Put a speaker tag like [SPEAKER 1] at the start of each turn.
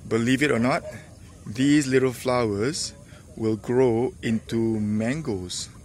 [SPEAKER 1] Believe it or not, these little flowers will grow into mangoes.